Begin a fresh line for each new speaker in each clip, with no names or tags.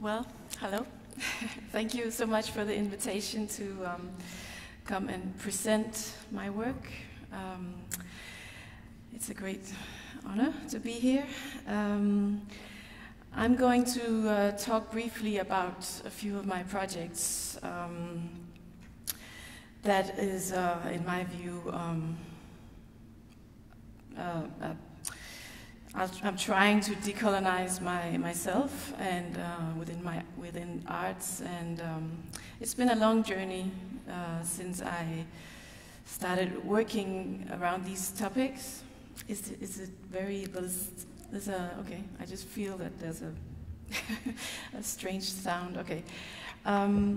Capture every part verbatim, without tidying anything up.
Well, hello. Thank you so much for the invitation to um, come and present my work. Um, it's a great honor to be here. Um, I'm going to uh, talk briefly about a few of my projects. Um, that is, uh, in my view, um, uh, uh, I'm trying to decolonize my, myself and uh, within my within arts, and um, it's been a long journey uh, since I started working around these topics. Is is it very? There's, there's a okay. I just feel that there's a a strange sound. Okay. Um,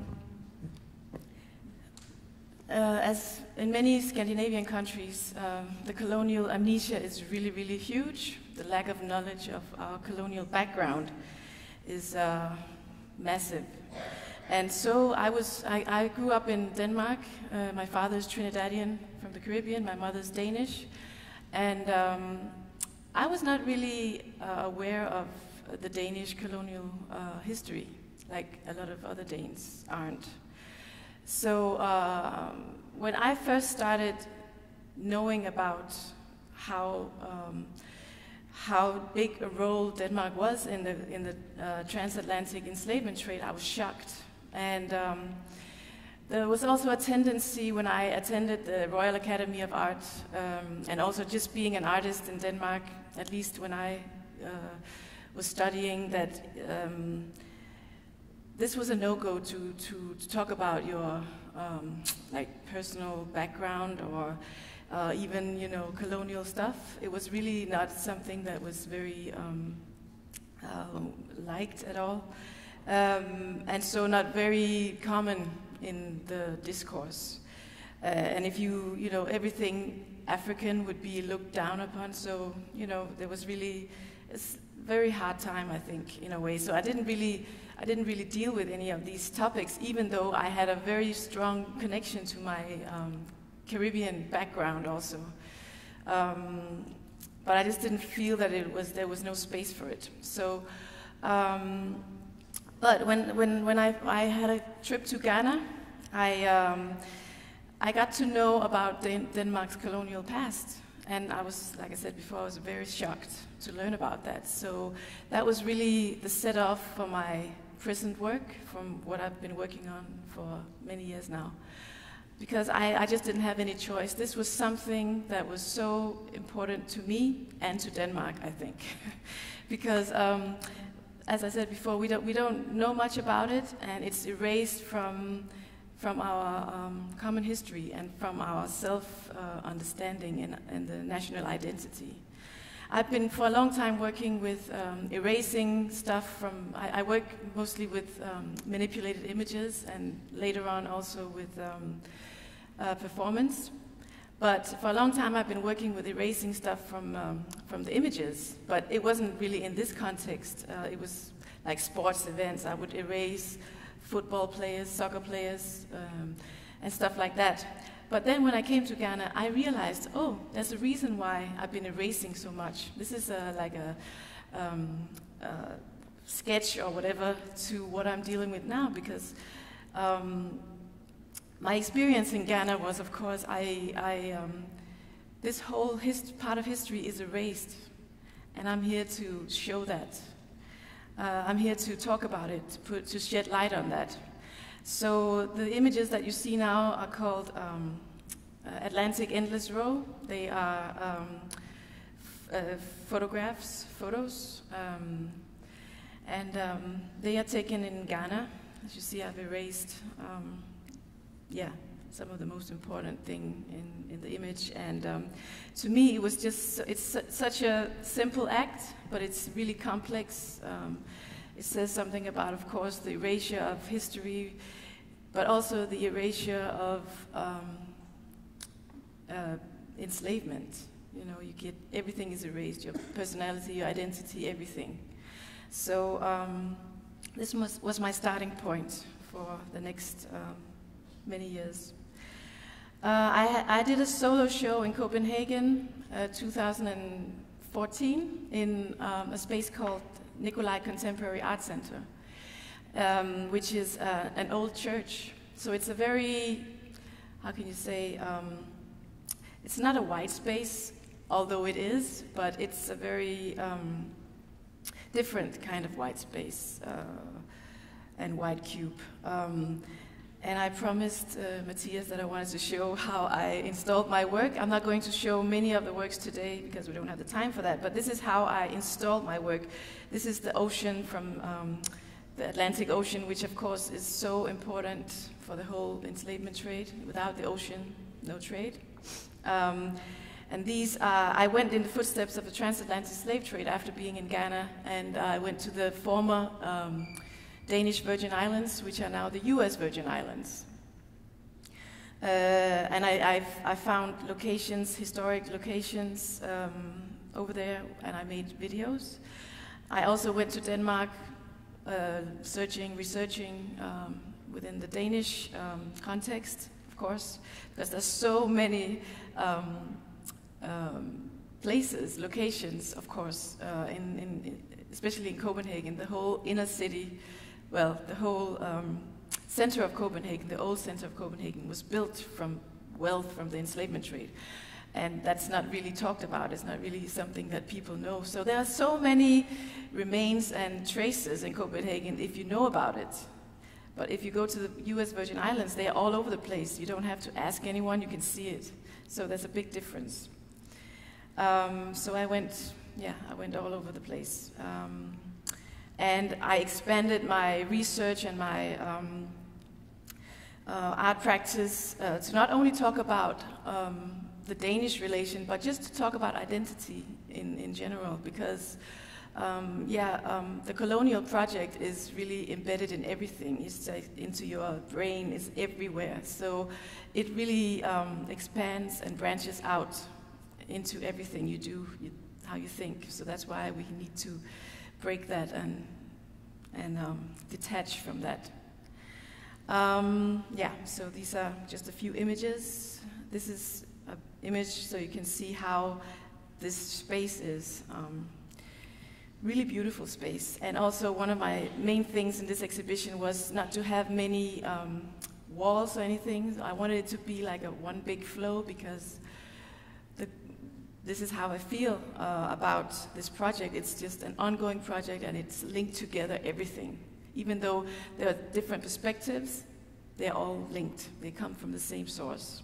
Uh, as in many Scandinavian countries, um, the colonial amnesia is really, really huge. The lack of knowledge of our colonial background is uh, massive. And so I was, I, I grew up in Denmark. Uh, my father's Trinidadian from the Caribbean, my mother's Danish. And um, I was not really uh, aware of the Danish colonial uh, history, like a lot of other Danes aren't. So uh, when I first started knowing about how um, how big a role Denmark was in the in the uh, transatlantic enslavement trade, I was shocked. And um, there was also a tendency when I attended the Royal Academy of Art, um, and also just being an artist in Denmark, at least when I uh, was studying, that. Um, This was a no-go to, to, to talk about your um, like personal background or uh, even you know colonial stuff. It was really not something that was very um, uh, liked at all, um, and so not very common in the discourse. Uh, and if you you know everything African would be looked down upon, so you know there was really a very hard time, I think, in a way. So I didn't really. I didn't really deal with any of these topics, even though I had a very strong connection to my um, Caribbean background also. Um, but I just didn't feel that it was there was no space for it. So, um, but when when when I I had a trip to Ghana, I um, I got to know about Den Denmark's colonial past. And I was, like I said before, I was very shocked to learn about that. So that was really the set-off for my present work, from what I've been working on for many years now. Because I, I just didn't have any choice. This was something that was so important to me and to Denmark, I think. Because, um, as I said before, we don't, we don't know much about it, and it's erased from from our um, common history and from our self-understanding uh, and, and the national identity. I've been for a long time working with um, erasing stuff from, I, I work mostly with um, manipulated images, and later on also with um, uh, performance. But for a long time I've been working with erasing stuff from, um, from the images, but it wasn't really in this context. Uh, it was like sports events. I would erase football players, soccer players, um, and stuff like that. But then when I came to Ghana, I realized, oh, there's a reason why I've been erasing so much. This is a, like a, um, a sketch or whatever to what I'm dealing with now, because um, my experience in Ghana was, of course, I, I um, this whole hist part of history is erased, and I'm here to show that. Uh, I'm here to talk about it, to, put, to shed light on that. So the images that you see now are called um, uh, Atlantic Endless Row. They are um, uh, photographs, photos, um, and um, they are taken in Ghana. As you see, I've erased, um, yeah, some of the most important thing in, in the image. And um, to me, it was just, it's su such a simple act, but it's really complex. Um, it says something about, of course, the erasure of history, but also the erasure of um, uh, enslavement. You know, you get, everything is erased, your personality, your identity, everything. So um, this was, was my starting point for the next um, many years. Uh, I, I did a solo show in Copenhagen, uh, two thousand fourteen, in um, a space called Nikolai Contemporary Art Center. um, which is uh, an old church. So it's a very, how can you say, um, it's not a white space, although it is, but it's a very um, different kind of white space uh, and white cube. Um, and I promised uh, Matthias that I wanted to show how I installed my work. I'm not going to show many of the works today because we don't have the time for that, but this is how I installed my work. This is the ocean from um, the Atlantic Ocean, which of course is so important for the whole enslavement trade. Without the ocean, no trade. Um, and these, uh, I went in the footsteps of the transatlantic slave trade after being in Ghana, and I went to the former um, Danish Virgin Islands, which are now the U S Virgin Islands. Uh, and I, I've, I found locations, historic locations um, over there, and I made videos. I also went to Denmark, uh, searching, researching um, within the Danish um, context, of course, because there's so many um, um, places, locations, of course, uh, in, in, especially in Copenhagen, the whole inner city. Well, the whole um, center of Copenhagen, the old center of Copenhagen, was built from wealth from the enslavement trade. And that's not really talked about. It's not really something that people know. So there are so many remains and traces in Copenhagen if you know about it. But if you go to the U S Virgin Islands, they are all over the place. You don't have to ask anyone, you can see it. So there's a big difference. Um, so I went, yeah, I went all over the place. Um, And I expanded my research and my um, uh, art practice uh, to not only talk about um, the Danish relation, but just to talk about identity in, in general, because um, yeah, um, the colonial project is really embedded in everything. It's uh, into your brain, it's everywhere. So it really um, expands and branches out into everything you do, you, how you think. So that's why we need to break that and and um, detach from that. Um, yeah, so these are just a few images. This is an image so you can see how this space is. Um, really beautiful space. And also one of my main things in this exhibition was not to have many um, walls or anything. I wanted it to be like a one big flow, because the this is how I feel uh, about this project. It's just an ongoing project, and it's linked together, everything. Even though there are different perspectives, they're all linked. They come from the same source.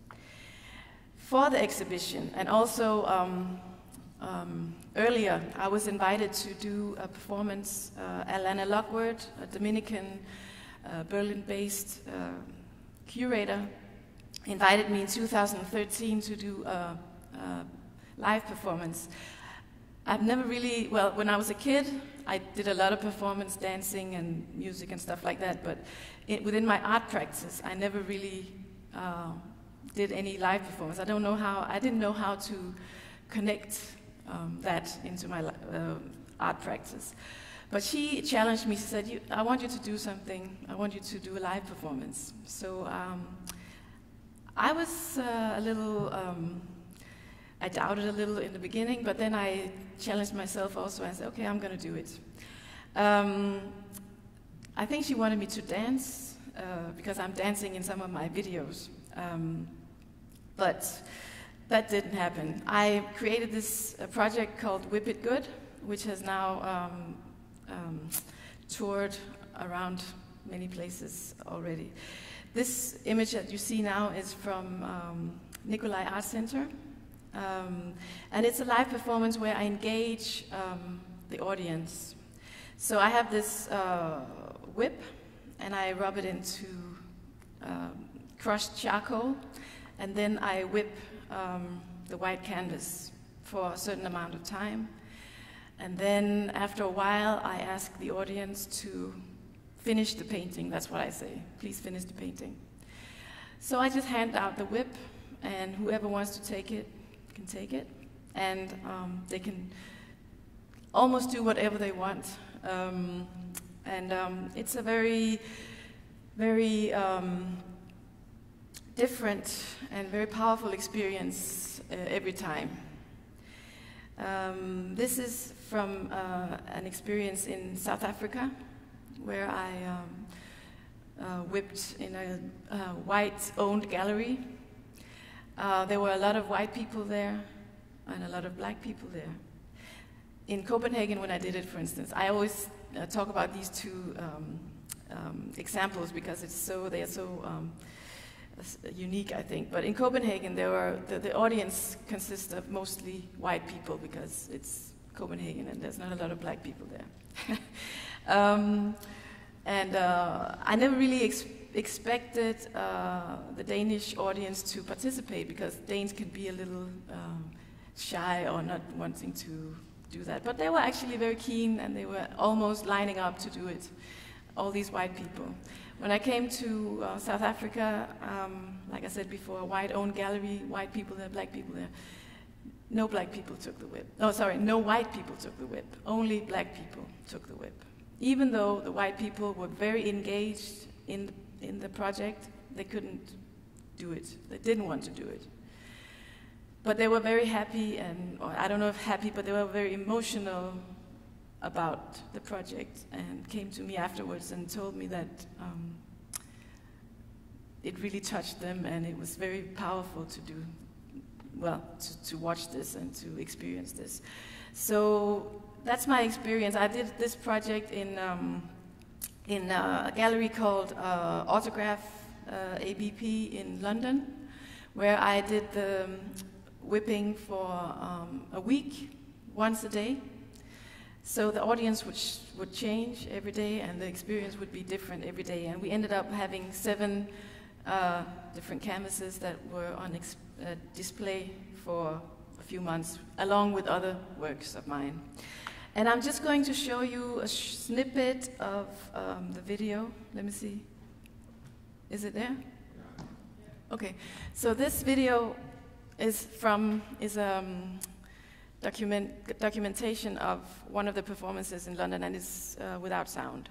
For the exhibition, and also um, um, earlier, I was invited to do a performance. Uh, Alana Lockwood, a Dominican, uh, Berlin-based uh, curator, invited me in two thousand thirteen to do a, a live performance. I've never really, well, when I was a kid, I did a lot of performance, dancing and music and stuff like that, but it, within my art practice, I never really uh, did any live performance. I don't know how, I didn't know how to connect um, that into my uh, art practice. But she challenged me, she said, you, I want you to do something, I want you to do a live performance. So um, I was uh, a little, um, I doubted a little in the beginning, but then I challenged myself also and said, okay, I'm going to do it. Um, I think she wanted me to dance, uh, because I'm dancing in some of my videos. Um, but that didn't happen. I created this uh, project called Whip It Good, which has now um, um, toured around many places already. This image that you see now is from um, Nikolai Art Center. Um, and it's a live performance where I engage um, the audience. So I have this uh, whip, and I rub it into um, crushed charcoal, and then I whip um, the white canvas for a certain amount of time. And then after a while, I ask the audience to finish the painting. That's what I say. Please finish the painting. So I just hand out the whip, and whoever wants to take it can take it, and um, they can almost do whatever they want. Um, and um, it's a very, very um, different and very powerful experience uh, every time. Um, this is from uh, an experience in South Africa, where I um, uh, whipped in a uh, white-owned gallery. Uh, there were a lot of white people there and a lot of black people there. In Copenhagen, when I did it, for instance, I always uh, talk about these two um, um, examples because it's so they are so um, unique, I think. But in Copenhagen, there were the, the audience consists of mostly white people because it's Copenhagen and there's not a lot of black people there. um, and uh, I never really ex expected uh, the Danish audience to participate because Danes can be a little um, shy or not wanting to do that. But they were actually very keen and they were almost lining up to do it, all these white people. When I came to uh, South Africa, um, like I said before, a white-owned gallery, white people there, black people there. No black people took the whip. No, sorry, no white people took the whip. Only black people took the whip. Even though the white people were very engaged in, in the project, they couldn't do it. They didn't want to do it. But they were very happy, and or I don't know if happy, but they were very emotional about the project and came to me afterwards and told me that um, it really touched them and it was very powerful to do, well, to, to watch this and to experience this. So that's my experience. I did this project in, um, in a gallery called uh, Autograph uh, A B P in London, where I did the um, whipping for um, a week, once a day. So the audience would, sh would change every day and the experience would be different every day. And we ended up having seven uh, different canvases that were on ex uh, display for a few months, along with other works of mine. And I'm just going to show you a sh snippet of um, the video. Let me see. Is it there? Okay. So this video is from, is um, Document, documentation of one of the performances in London and is uh, without sound.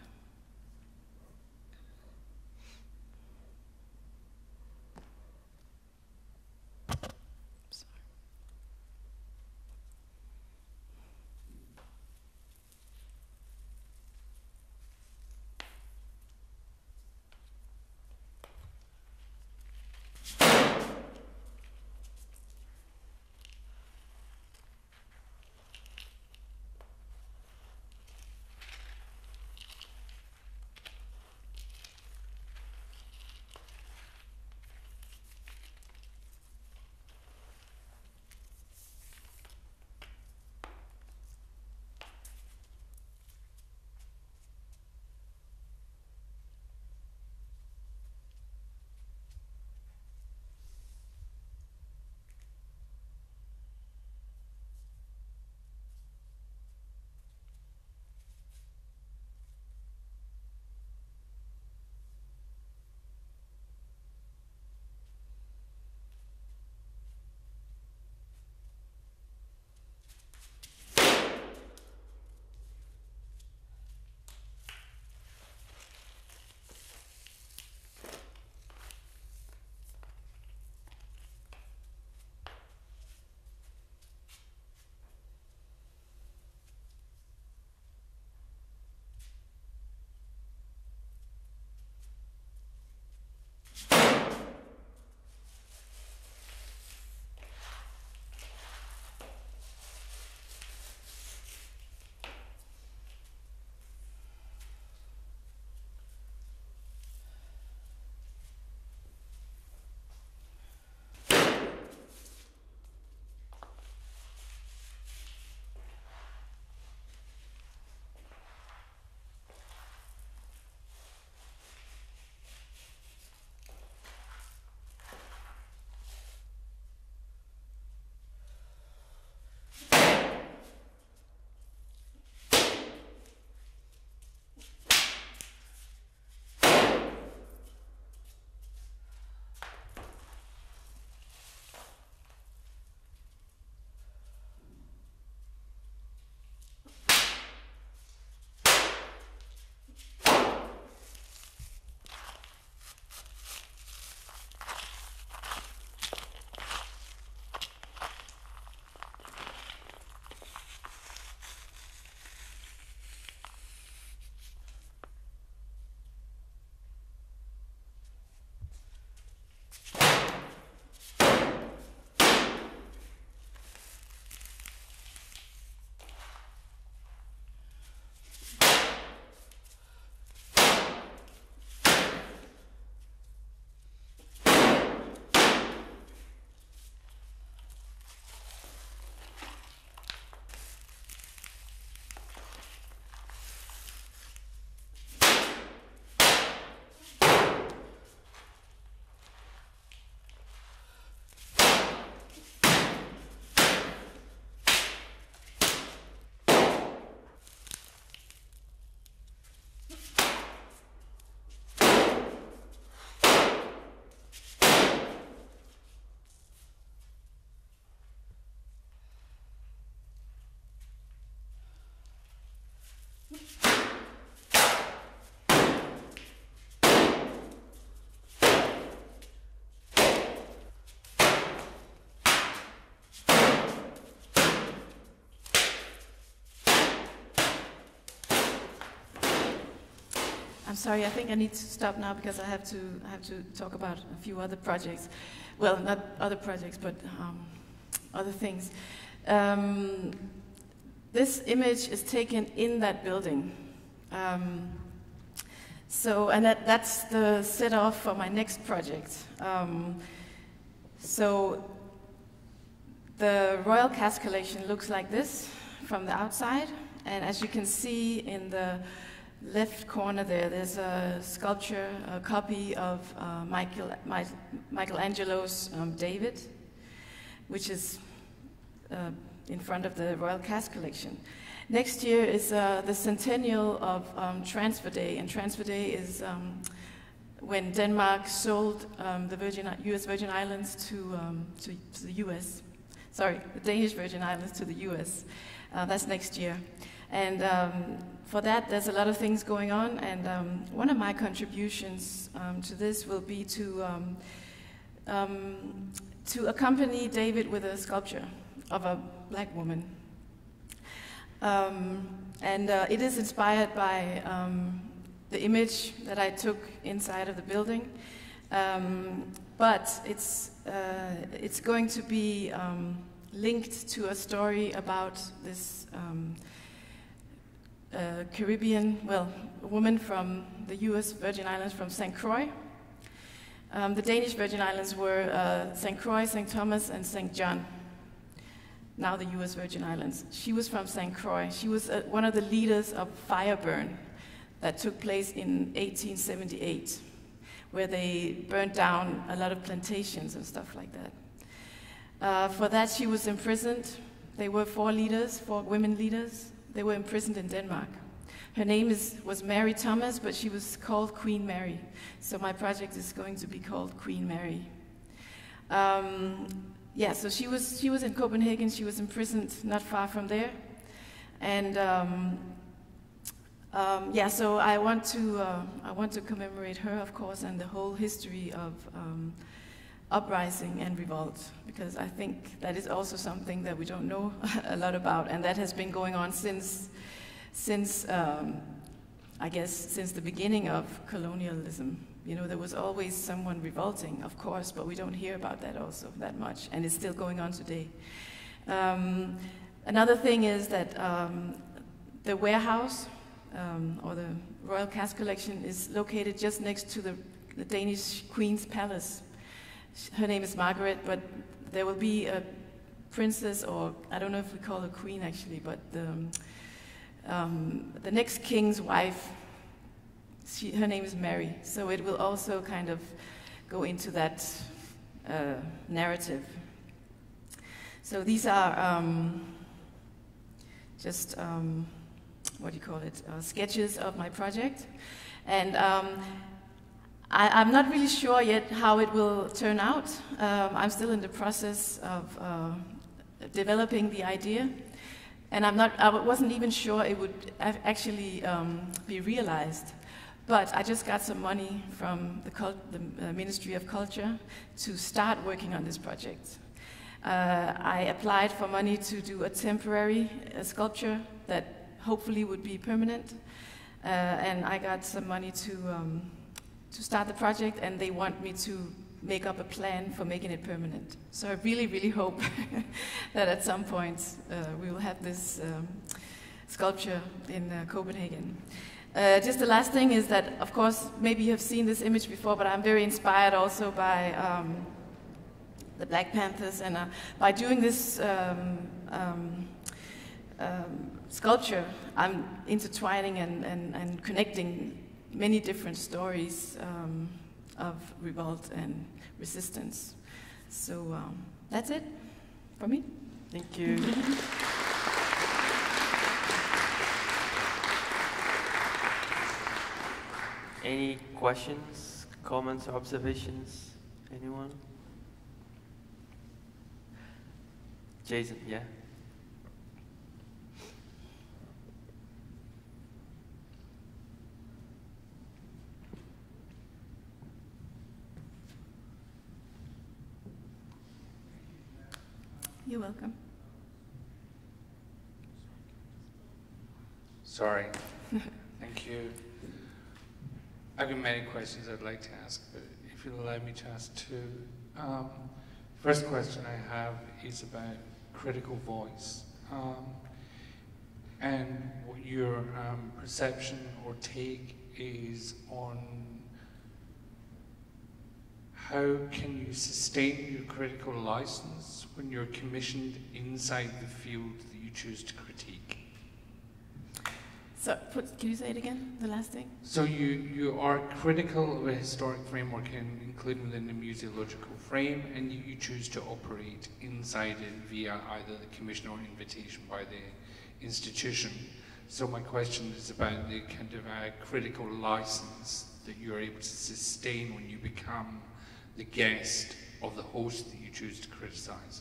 I'm sorry, I think I need to stop now because I have to I have to talk about a few other projects. Well, not other projects, but um, other things. Um, this image is taken in that building. Um, so, and that, that's the set-off for my next project. Um, so, the Royal Cast Collection looks like this from the outside, and as you can see in the left corner there, there's a sculpture, a copy of uh, Michael, My, Michelangelo's um, David, which is uh, in front of the Royal Cast Collection. Next year is uh, the centennial of um, Transfer Day, and Transfer Day is um, when Denmark sold um, the Virgin, U S Virgin Islands to, um, to, to the U S. Sorry, the Danish Virgin Islands to the U S. Uh, that's next year. And um, for that, there's a lot of things going on, and um, one of my contributions um, to this will be to, um, um, to accompany David with a sculpture of a black woman. Um, and uh, it is inspired by um, the image that I took inside of the building, um, but it's, uh, it's going to be um, linked to a story about this um, uh, Caribbean, well, a woman from the U S Virgin Islands, from Saint Croix. Um, the Danish Virgin Islands were uh, Saint Croix, Saint Thomas, and Saint John. Now the U S Virgin Islands. She was from Saint Croix. She was uh, one of the leaders of Fireburn that took place in eighteen seventy-eight, where they burned down a lot of plantations and stuff like that. Uh, for that, she was imprisoned. They were four leaders, four women leaders. They were imprisoned in Denmark. Her name is, was Mary Thomas, but she was called Queen Mary. So my project is going to be called Queen Mary. Um, yeah, so she was, she was in Copenhagen. She was imprisoned not far from there. And um, um, yeah, so I want, to, uh, I want to commemorate her, of course, and the whole history of um, uprising and revolt, because I think that is also something that we don't know a lot about, and that has been going on since, since um, I guess, since the beginning of colonialism. You know, there was always someone revolting, of course, but we don't hear about that also that much, and it's still going on today. Um, another thing is that um, the warehouse, um, or the Royal Cast Collection, is located just next to the, the Danish Queen's Palace. Her name is Margaret, but there will be a princess, or I don't know if we call her queen actually, but the, um, the next king's wife, she, her name is Mary. So it will also kind of go into that uh, narrative. So these are um, just, um, what do you call it, uh, sketches of my project. And um, I, I'm not really sure yet how it will turn out. Um, I'm still in the process of uh, developing the idea, and I'm not, I wasn't even sure it would actually um, be realized. But I just got some money from the, Cult the uh, Ministry of Culture to start working on this project. Uh, I applied for money to do a temporary uh, sculpture that hopefully would be permanent, uh, and I got some money to um, to start the project, and they want me to make up a plan for making it permanent. So I really, really hope that at some point uh, we will have this um, sculpture in uh, Copenhagen. Uh, just the last thing is that, of course, maybe you have seen this image before, but I'm very inspired also by um, the Black Panthers, and uh, by doing this um, um, um, sculpture, I'm intertwining and, and, and connecting many different stories um, of revolt and resistance. So um, that's it for me.
Thank you. Any questions, comments, or observations? Anyone? Jason, yeah?
You're welcome.
Sorry. Thank you. I've got many questions I'd like to ask, but if you'll allow me to ask two. Um, first question I have is about critical voice, um, and what your um, perception or take is on how can you sustain your critical license when you're commissioned inside the field that you choose to critique.
So, put, can you say it again, the last thing?
So you, you are critical of a historic framework, in, including within the museological frame, and you, you choose to operate inside it via either the commission or invitation by the institution. So my question is about the kind of uh, critical license that you're able to sustain when you become the guest of the host that you choose to criticize.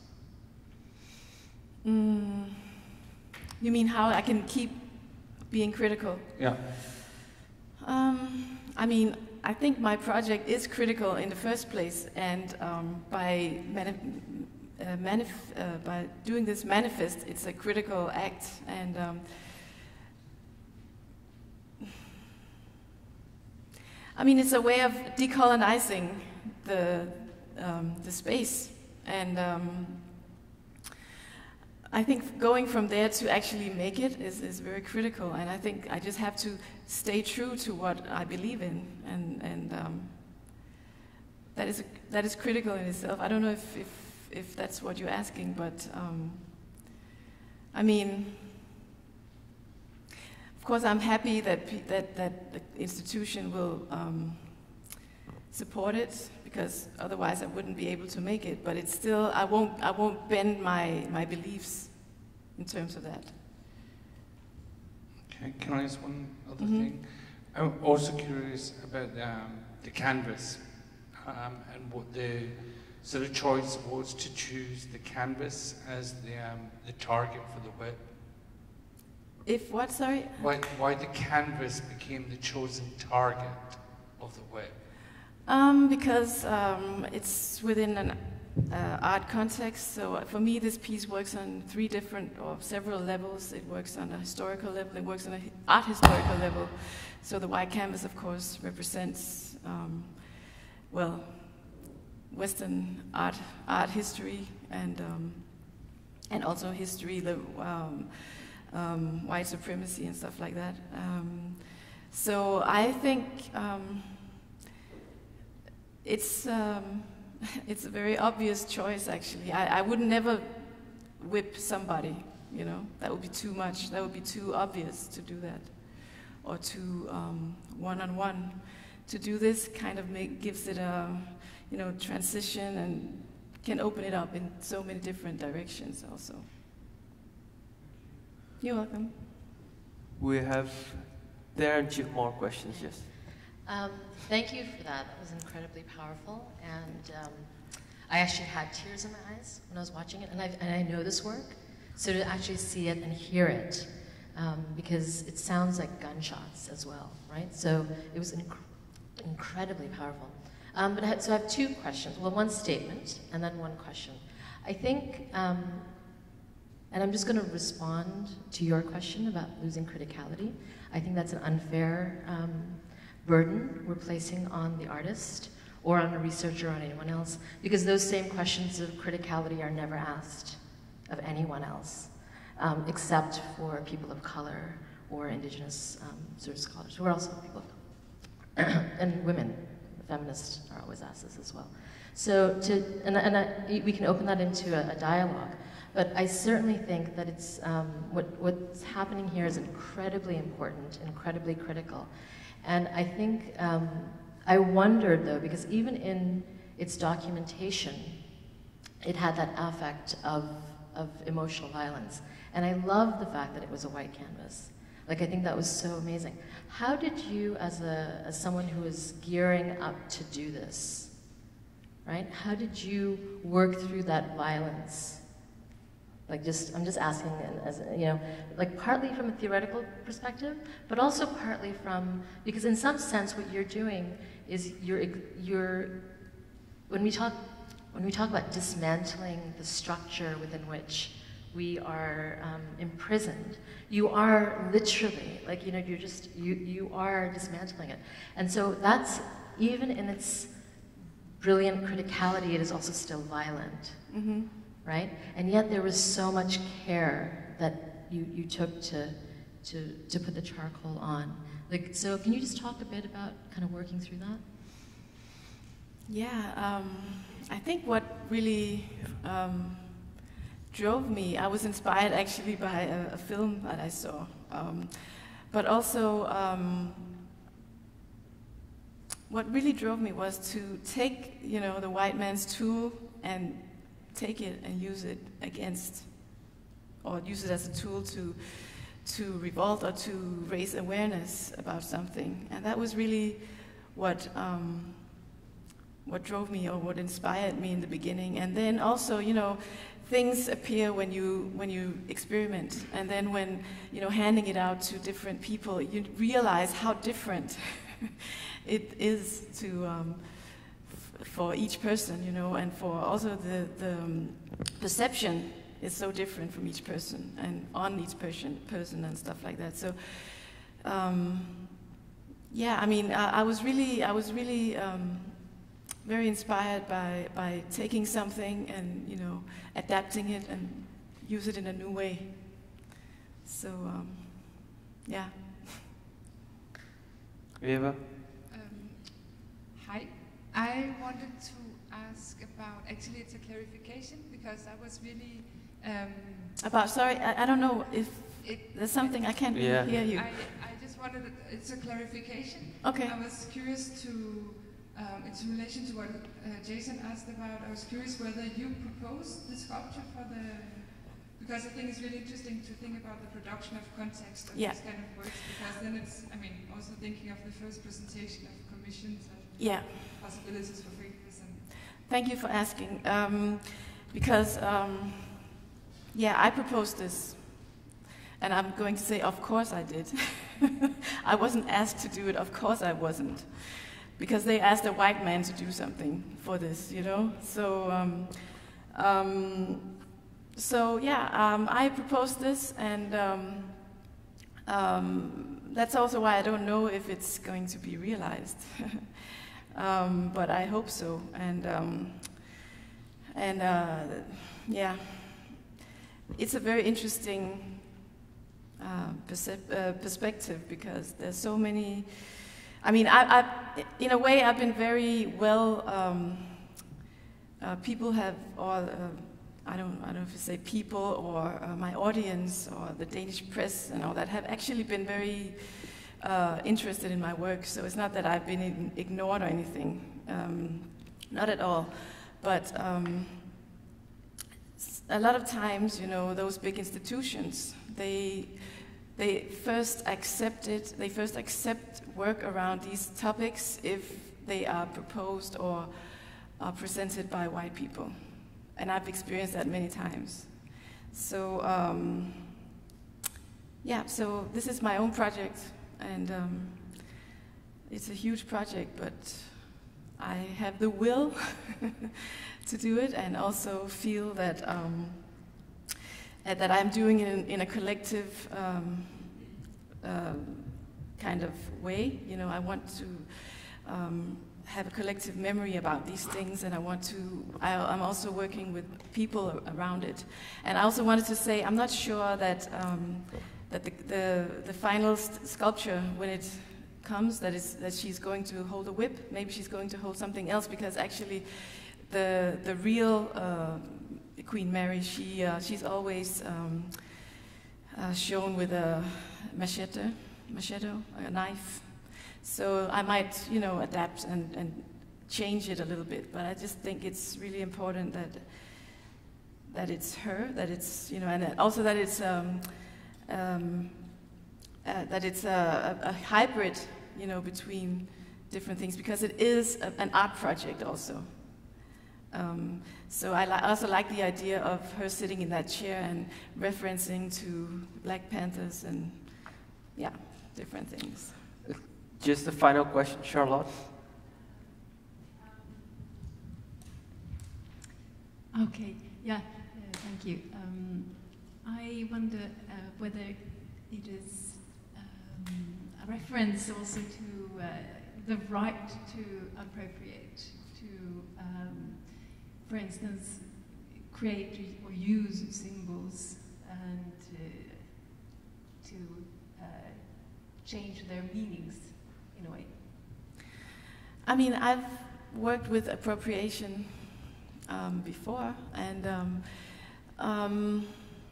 Mm, you mean how I can keep being critical?
Yeah.
Um, I mean, I think my project is critical in the first place, and um, by manif uh, manif uh, by doing this manifest, it's a critical act, and um, I mean, it's a way of decolonizing the um, the space, and um, I think going from there to actually make it is, is very critical, and I think I just have to stay true to what I believe in, and, and um, that is that is critical in itself. I don't know if, if, if that's what you're asking, but um, I mean, of course I'm happy that, pe that, that the institution will um, support it, because otherwise I wouldn't be able to make it. But it's still, I won't, I won't bend my, my beliefs in terms of that.
Okay, can I ask one other
Mm-hmm.
thing? I'm also curious about um, the canvas um, and what the sort of choice was to choose the canvas as the, um, the target for the web.
If what, sorry?
Why, why the canvas became the chosen target of the web?
Um, because um, it's within an uh, art context. So for me, this piece works on three different or several levels. It works on a historical level. It works on an art historical level. So the white canvas, of course, represents um, well, Western art art history and um, and also history, the um, um, white supremacy and stuff like that. Um, so I think. Um, It's um, it's a very obvious choice, actually. I, I would never whip somebody, you know. That would be too much. That would be too obvious to do that, or too um, one-on-one. To do this kind of make, gives it a, you know, transition and can open it up in so many different directions. Also. You're welcome.
We have there and two more questions. Yes.
Um, thank you for that. That was incredibly powerful, and um, I actually had tears in my eyes when I was watching it, and I, and I know this work, so to actually see it and hear it, um, because it sounds like gunshots as well, right? So it was inc incredibly powerful. Um, but I had, so I have two questions. Well, one statement and then one question. I think, um, and I'm just going to respond to your question about losing criticality. I think that's an unfair um, burden we're placing on the artist or on a researcher or on anyone else, because those same questions of criticality are never asked of anyone else, um, except for people of color or indigenous um, sort of scholars, who are also people of color. And women, feminists are always asked this as well. So to, and, and I, we can open that into a, a dialogue, but I certainly think that it's, um, what, what's happening here is incredibly important, incredibly critical. And I think, um, I wondered though, because even in its documentation, it had that affect of, of emotional violence. And I love the fact that it was a white canvas. Like, I think that was so amazing. How did you, as, a, as someone who is gearing up to do this, right? How did you work through that violence? Like, just, I'm just asking, as you know, like partly from a theoretical perspective, but also partly from, because in some sense what you're doing is you're, you're, when we talk, when we talk about dismantling the structure within which we are um, imprisoned. You are literally, like, you know, you're just, you, you are dismantling it. And so that's, even in its brilliant criticality, it is also still violent,
Mm-hmm.
right? And yet there was so much care that you, you took to, to, to put the charcoal on. Like, so can you just talk a bit about kind of working through that?
Yeah, um, I think what really um, drove me, I was inspired actually by a, a film that I saw, um, but also um, what really drove me was to take, you know, the white man's tool and take it and use it against, or use it as a tool to to revolt or to raise awareness about something. And that was really what um, what drove me, or what inspired me in the beginning. And then also, you know, things appear when you when you experiment, and then when, you know, handing it out to different people, you realize how different it is to um, f for each person, you know, and for also the the um, perception is so different from each person and on each person person and stuff like that. So um, yeah, I mean, I, I was really I was really um, very inspired by, by taking something and, you know, adapting it and use it in a new way. So, um, yeah.
Eva?
Um, hi. I wanted to ask about, actually it's a clarification, because I was really... Um,
about, sorry, I, I don't know if
it,
there's something, I can't
yeah.
hear you.
I, I just wanted, it's a clarification.
Okay.
I was curious to... Um, it's in relation to what uh, Jason asked about. I was curious whether you proposed the sculpture for the, because I think it's really interesting to think about the production of context of
yeah.
these kind of works, because then it's, I mean, also thinking of the first presentation of commissions and
yeah.
possibilities for figures. And
Thank you for asking, um, because, um, yeah, I proposed this, and I'm going to say, of course I did. I wasn't asked to do it, of course I wasn't. Because they asked a white man to do something for this, you know? So, um, um, so yeah, um, I proposed this, and um, um, that's also why I don't know if it's going to be realized. um, but I hope so, and, um, and uh, yeah, it's a very interesting uh, uh, perspective, because there's so many. I mean, I, I, in a way, I've been very well. Um, uh, people have, or uh, I don't, I don't know if you say people, or uh, my audience, or the Danish press, and all that, have actually been very uh, interested in my work. So it's not that I've been ignored or anything, um, not at all. But um, a lot of times, you know, those big institutions, they. They first accept it, they first accept work around these topics if they are proposed or are presented by white people. And I've experienced that many times. So, um, yeah, so this is my own project, and um, it's a huge project, but I have the will to do it, and also feel that um, that I'm doing it in, in a collective um, uh, kind of way. You know, I want to um, have a collective memory about these things, and I want to, I, I'm also working with people around it. And I also wanted to say, I'm not sure that, um, that the, the, the final st sculpture, when it comes, that, is, that she's going to hold a whip. Maybe she's going to hold something else, because actually the, the real uh, Queen Mary, she, uh, she's always um, uh, shown with a machete, machete, a knife. So I might, you know, adapt and, and change it a little bit, but I just think it's really important that that it's her, that it's, you know, and also that it's um, um, uh, that it's a, a, a hybrid, you know, between different things, because it is a, an art project also. Um, so I li also like the idea of her sitting in that chair and referencing to Black Panthers and, yeah, different things.
Just a final question, Charlotte.
Okay, yeah, uh, thank you. Um, I wonder uh, whether it is um, a reference also to uh, the right to appropriate, to, um, for instance, create or use symbols and uh, to uh, change their meanings in a way.
I mean, I've worked with appropriation um, before, and um, um,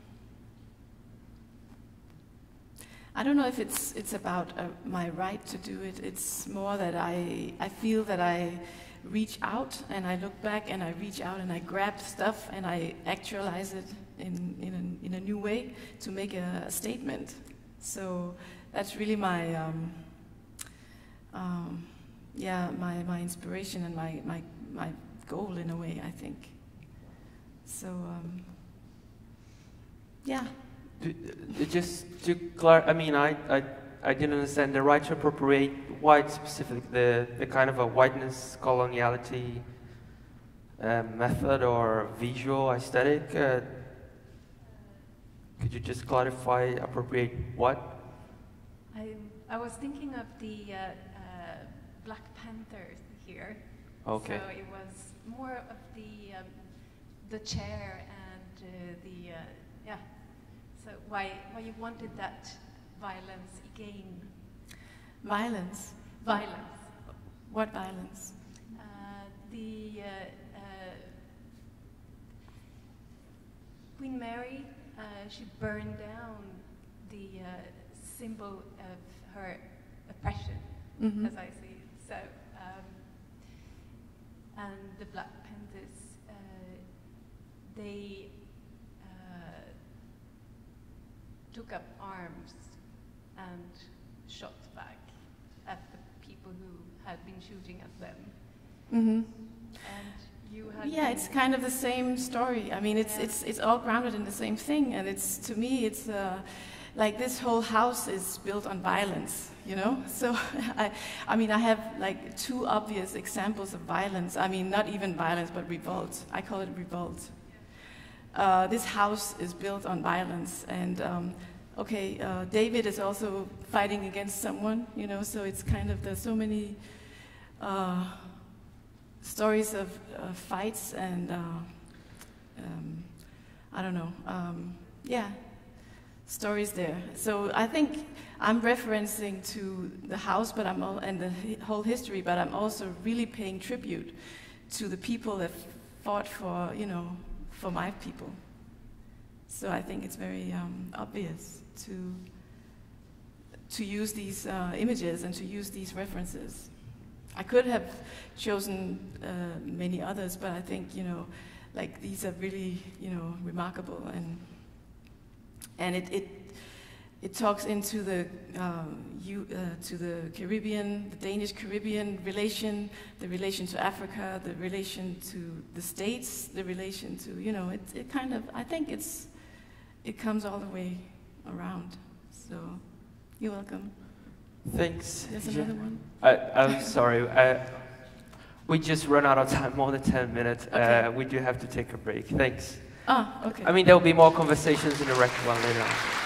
I don't know if it's it's about uh, my right to do it. It's more that I I feel that I reach out and I look back and I reach out and I grab stuff and I actualize it in in a, in a new way to make a, a statement. So that's really my um, um, yeah my my inspiration and my my my goal in a way, I think. So um, yeah.
Do, uh, just to clar- I mean, I, I, I didn't understand the right to appropriate white specific, the, the kind of a whiteness coloniality uh, method or visual aesthetic. Uh, could you just clarify appropriate what?
I, I was thinking of the uh, uh, Black Panther here.
Okay.
So it was more of the um, the chair and uh, the uh, yeah. So why why you wanted that violence again?
Violence.
Violence.
What violence?
Uh, the uh, uh, Queen Mary, uh, she burned down the uh, symbol of her oppression,
Mm-hmm.
as I see it. So, um, and the Black Panthers, uh, they uh, took up arms and shot back at the people who had been shooting at them.
Mm-hmm.
And you had
Yeah,
been-
it's kind of the same story. I mean, it's
Yeah.
it's it's all grounded in the same thing, and it's to me, it's uh, like this whole house is built on violence, you know. So, I, I mean, I have like two obvious examples of violence. I mean, not even violence, but revolt. I call it revolt. Uh, this house is built on violence, and um, okay, uh, David is also fighting against someone, you know. So it's kind of there's so many. Uh, stories of uh, fights and uh, um, I don't know, um, yeah, stories there. So I think I'm referencing to the house, but I'm all, and the hi- whole history, but I'm also really paying tribute to the people that fought for, you know, for my people. So I think it's very um, obvious to to use these uh, images and to use these references. I could have chosen uh, many others, but I think, you know, like these are really, you know, remarkable, and and it it, it talks into the um, you, uh, to the Caribbean, the Danish Caribbean relation, the relation to Africa, the relation to the States, the relation to, you know, it it kind of, I think it's it comes all the way around. So you're welcome.
Thanks.
There's
Yeah.
another one.
I, I'm sorry. Uh, we just run out of time, more than ten minutes.
Okay.
Uh, we do have to take a break. Thanks.
Ah, okay.
I mean, there will be more conversations in the rec one later on.